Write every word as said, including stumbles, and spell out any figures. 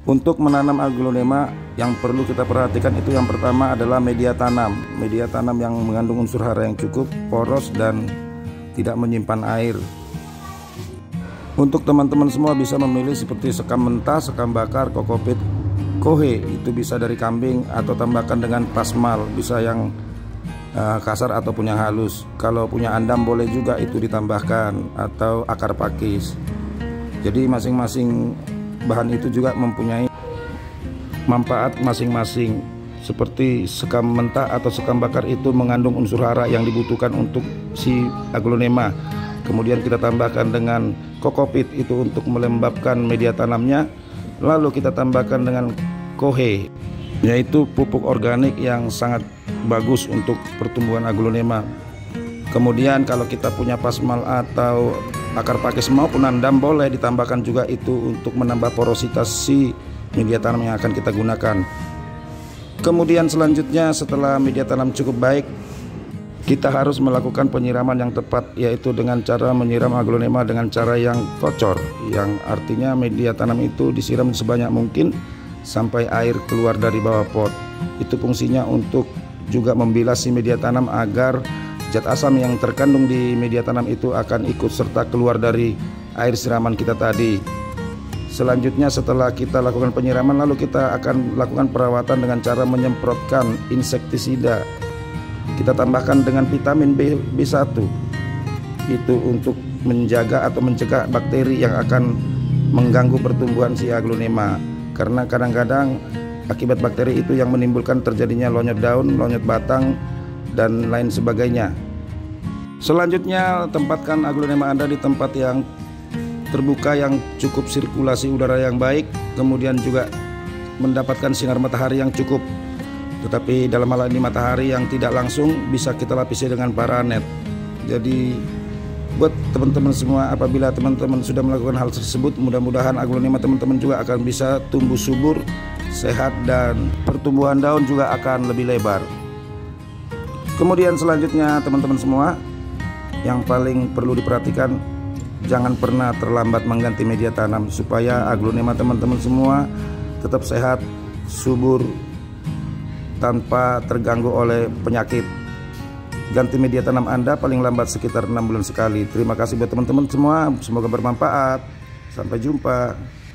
Untuk menanam aglonema yang perlu kita perhatikan itu yang pertama adalah media tanam. Media tanam yang mengandung unsur hara yang cukup, poros dan tidak menyimpan air. Untuk teman-teman semua bisa memilih seperti sekam mentah, sekam bakar, kokopit, kohe, itu bisa dari kambing atau tambahkan dengan pasmal, bisa yang uh, kasar ataupun yang halus. Kalau punya andam boleh juga itu ditambahkan, atau akar pakis. Jadi masing-masing bahan itu juga mempunyai manfaat masing-masing. Seperti sekam mentah atau sekam bakar itu mengandung unsur hara yang dibutuhkan untuk si aglonema. Kemudian kita tambahkan dengan kokopit itu untuk melembabkan media tanamnya. Lalu kita tambahkan dengan kohe, yaitu pupuk organik yang sangat bagus untuk pertumbuhan aglonema. Kemudian kalau kita punya pasmal atau akar pakis maupun andam boleh ditambahkan juga itu untuk menambah porositas si media tanam yang akan kita gunakan. Kemudian selanjutnya setelah media tanam cukup baik, kita harus melakukan penyiraman yang tepat, yaitu dengan cara menyiram aglonema dengan cara yang kocor, yang artinya media tanam itu disiram sebanyak mungkin sampai air keluar dari bawah pot. Itu fungsinya untuk juga membilas si media tanam agar zat asam yang terkandung di media tanam itu akan ikut serta keluar dari air siraman kita tadi. Selanjutnya setelah kita lakukan penyiraman, lalu kita akan lakukan perawatan dengan cara menyemprotkan insektisida. Kita tambahkan dengan vitamin B, B1, itu untuk menjaga atau mencegah bakteri yang akan mengganggu pertumbuhan si aglonema. Karena kadang-kadang akibat bakteri itu yang menimbulkan terjadinya lonyot daun, lonyot batang, dan lain sebagainya. Selanjutnya tempatkan aglonema Anda di tempat yang terbuka yang cukup sirkulasi udara yang baik, kemudian juga mendapatkan sinar matahari yang cukup. Tetapi dalam hal ini matahari yang tidak langsung bisa kita lapisi dengan paranet. Jadi buat teman-teman semua, apabila teman-teman sudah melakukan hal tersebut, mudah-mudahan aglonema teman-teman juga akan bisa tumbuh subur, sehat, dan pertumbuhan daun juga akan lebih lebar. Kemudian selanjutnya teman-teman semua, yang paling perlu diperhatikan, jangan pernah terlambat mengganti media tanam supaya aglonema teman-teman semua tetap sehat, subur, tanpa terganggu oleh penyakit. Ganti media tanam Anda paling lambat sekitar enam bulan sekali. Terima kasih buat teman-teman semua, semoga bermanfaat. Sampai jumpa.